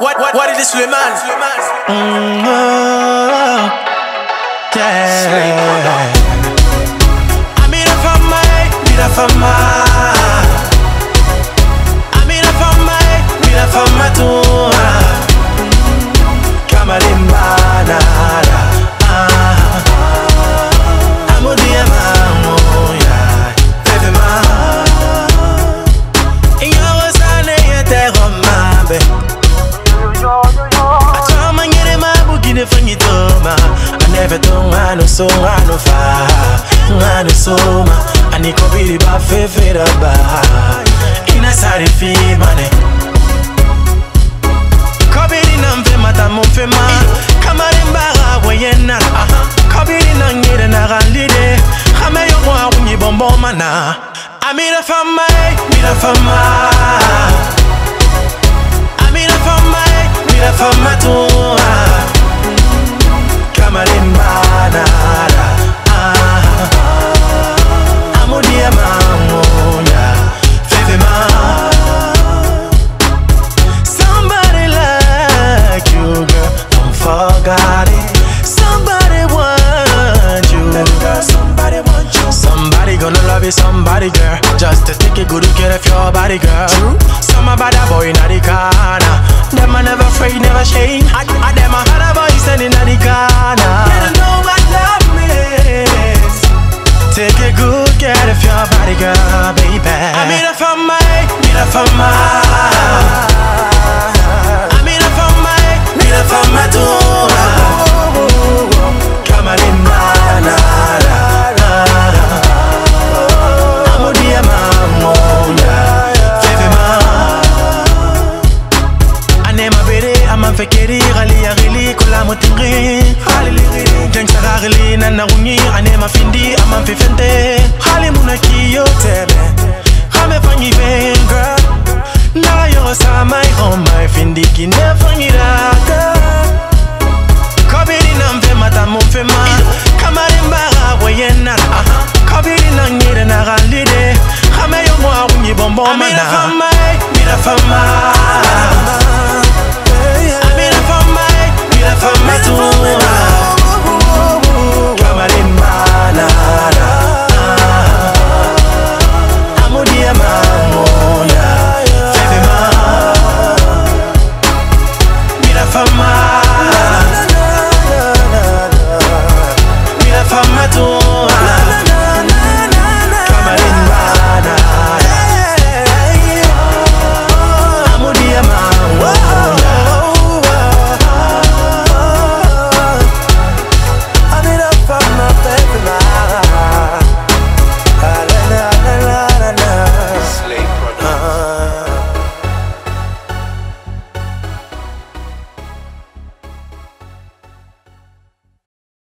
What is this, Suleiman? Yeah. Amira fama. Amira fama tua. Kamalimana. Amudia mamoya. Fevema. Ingawa sana yete romambe. Atama ngere mabugine fanyitoma. Never don't I so far. I so ma. Ani kobiri ba fefera ba. Ina sari fi mane. Kobiri namfe mata mufema. Kamare mbara wayena. Kobiri nangire na galide. Hame yo mwa unyi bombo mana. Amira fama. Amira fama tu. Kamalimana. Amudia mamoya. Fevema. Somebody like you, girl, don't forget it. Somebody want you, girl, somebody want you. Somebody gonna love you, somebody, girl. Just to take a good care of your body, girl. True. Some about a boy in the corner. Them are never afraid, never shame. I them a hard boy standing in the corner. They don't know what love means. Take a good care of your body, girl, baby. Amira fama. Amira fama tu. Kamalimana. Amudia mamoya. Fevema. Anema bere amanfekeri gali kula mutingri. Halili jeng saragli nanarungi anema findi amanfefente. Hali munakiyo tebe. Hame fangi venga. Na yo samai homai findi kine fangi raka. Kabiri namfe mata mufema. Kamarimba wayena. Kabiri nangire na galide. Hame yo mwa unyi bombo mana. Amira fama.